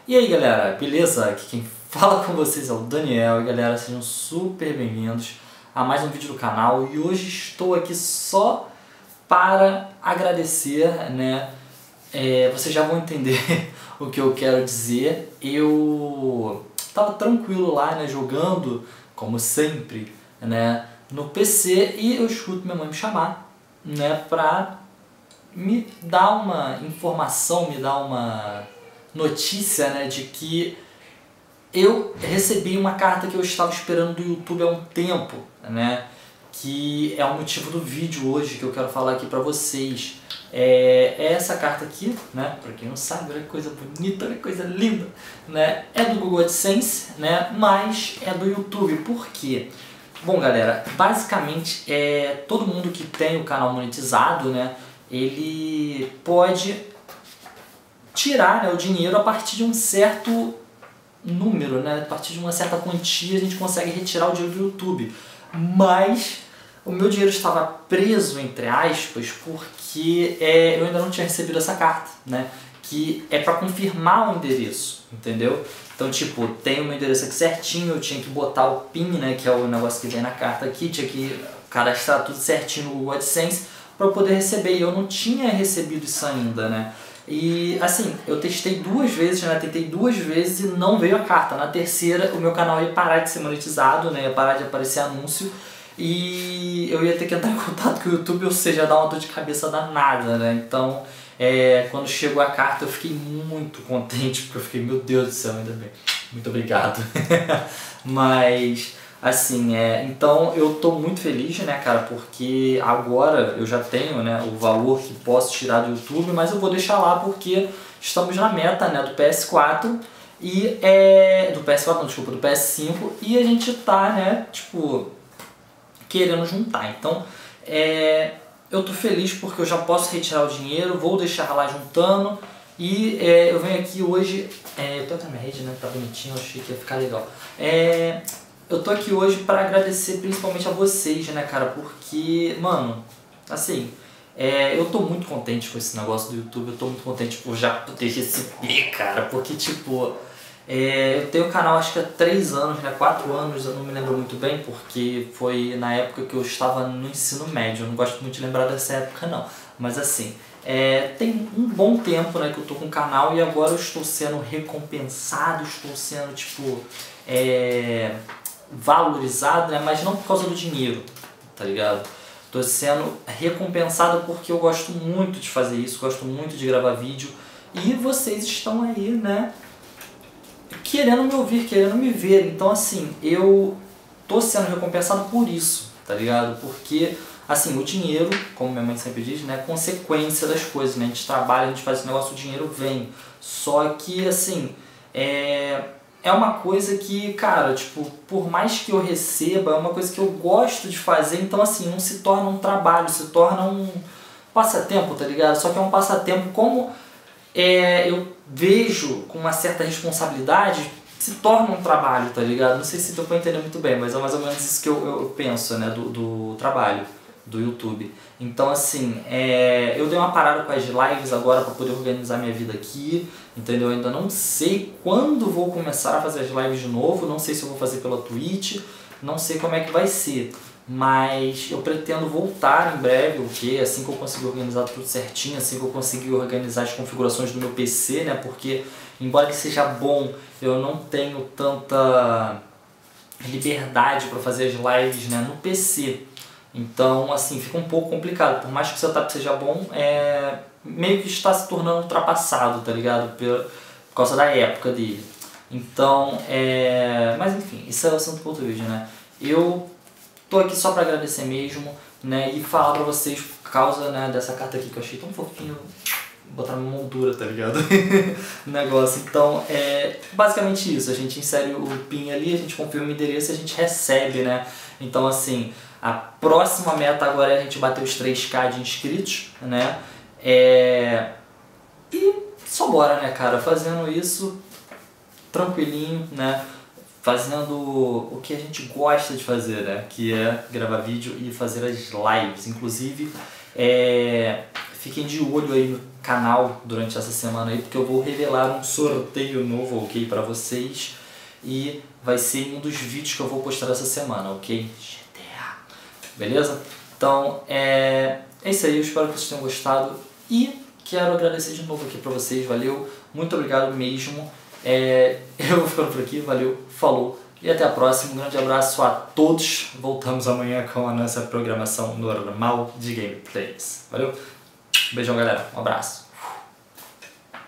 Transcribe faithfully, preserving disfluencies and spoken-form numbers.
E aí galera, beleza? Aqui quem fala com vocês é o Daniel e galera, sejam super bem-vindos a mais um vídeo do canal. E hoje estou aqui só para agradecer, né? É, vocês já vão entender o que eu quero dizer. Eu estava tranquilo lá, né, jogando, como sempre, né, no P C, e eu escuto minha mãe me chamar, né, pra me dar uma informação, me dar uma notícia, né, de que eu recebi uma carta que eu estava esperando do YouTube há um tempo, né, que é o motivo do vídeo hoje que eu quero falar aqui pra vocês. É, é essa carta aqui, né, pra quem não sabe, olha que coisa bonita, olha que coisa linda, né, é do Google AdSense, né, mas é do YouTube. Por quê? Bom galera, basicamente é, todo mundo que tem o canal monetizado, né, ele pode tirar, né, o dinheiro a partir de um certo número, né, a partir de uma certa quantia a gente consegue retirar o dinheiro do YouTube. Mas o meu dinheiro estava preso, entre aspas, porque é, eu ainda não tinha recebido essa carta, né, que é para confirmar o endereço, entendeu? Então, tipo, tem o meu endereço aqui certinho, eu tinha que botar o PIN, né, que é o negócio que vem na carta aqui, tinha que cadastrar tudo certinho no Google AdSense para poder receber, e eu não tinha recebido isso ainda, né. E assim, eu testei duas vezes, né, tentei duas vezes e não veio a carta. Na terceira, o meu canal ia parar de ser monetizado, né, ia parar de aparecer anúncio, e eu ia ter que entrar em contato com o YouTube, ou seja, dar uma dor de cabeça danada, né. Então, é, quando chegou a carta eu fiquei muito contente, porque eu fiquei, meu Deus do céu, ainda bem, muito obrigado. Mas assim, é, então eu tô muito feliz, né, cara, porque agora eu já tenho, né, o valor que posso tirar do YouTube, mas eu vou deixar lá porque estamos na meta, né, do P S quatro e é do P S quatro, não, desculpa, do P S cinco, e a gente tá, né, tipo, querendo juntar. Então, é, eu tô feliz porque eu já posso retirar o dinheiro, vou deixar lá juntando. E é, eu venho aqui hoje, é, eu tô com a minha rede, né, tá bonitinho, eu achei que ia ficar legal. É, eu tô aqui hoje para agradecer principalmente a vocês, né, cara, porque, mano, assim, é, eu tô muito contente com esse negócio do YouTube, eu tô muito contente por já ter recebido, cara, porque, tipo, é, eu tenho o canal acho que há três anos, né, quatro anos, eu não me lembro muito bem, porque foi na época que eu estava no ensino médio, eu não gosto muito de lembrar dessa época não, mas assim, é, tem um bom tempo, né, que eu tô com o canal e agora eu estou sendo recompensado, estou sendo, tipo, é, valorizado, né, mas não por causa do dinheiro, tá ligado? Tô sendo recompensado porque eu gosto muito de fazer isso, gosto muito de gravar vídeo e vocês estão aí, né, querendo me ouvir, querendo me ver. Então assim, eu tô sendo recompensado por isso, tá ligado? Porque assim, o dinheiro, como minha mãe sempre diz, né, é consequência das coisas, né? A gente trabalha, a gente faz esse negócio, o dinheiro vem. Só que assim, é, é uma coisa que, cara, tipo, por mais que eu receba, é uma coisa que eu gosto de fazer, então assim, não se torna um trabalho, se torna um passatempo, tá ligado? Só que é um passatempo como é, eu vejo com uma certa responsabilidade, se torna um trabalho, tá ligado? Não sei se deu pra entender muito bem, mas é mais ou menos isso que eu, eu penso, né, do, do trabalho do YouTube. Então assim, é, eu dei uma parada com as lives agora para poder organizar minha vida aqui, entendeu? Eu ainda não sei quando vou começar a fazer as lives de novo, não sei se eu vou fazer pela Twitch, não sei como é que vai ser, mas eu pretendo voltar em breve, ok? Assim que eu conseguir organizar tudo certinho, assim que eu conseguir organizar as configurações do meu P C, né? Porque embora que seja bom, eu não tenho tanta liberdade para fazer as lives, né, no P C. Então, assim, fica um pouco complicado. Por mais que o setup seja bom, é, meio que está se tornando ultrapassado, tá ligado? Por, por causa da época dele. Então, é... mas enfim, isso é o assunto do outro vídeo, né? Eu tô aqui só pra agradecer mesmo, né? E falar pra vocês por causa, né, dessa carta aqui que eu achei tão fofinho. Botar na moldura, tá ligado? Negócio. Então, é basicamente isso. A gente insere o PIN ali, a gente confirma o endereço e a gente recebe, né? Então, assim, a próxima meta agora é a gente bater os três K de inscritos, né? É... E só bora, né, cara? Fazendo isso tranquilinho, né? Fazendo o que a gente gosta de fazer, né? Que é gravar vídeo e fazer as lives. Inclusive, é... fiquem de olho aí no canal durante essa semana aí, porque eu vou revelar um sorteio novo, ok, para vocês, e vai ser um dos vídeos que eu vou postar essa semana, ok? G T A, beleza? Então, é, é isso aí, eu espero que vocês tenham gostado e quero agradecer de novo aqui para vocês, valeu, muito obrigado mesmo, é, eu vou ficando por aqui, valeu, falou e até a próxima, um grande abraço a todos, voltamos amanhã com a nossa programação normal de gameplays, valeu, beijão galera, um abraço.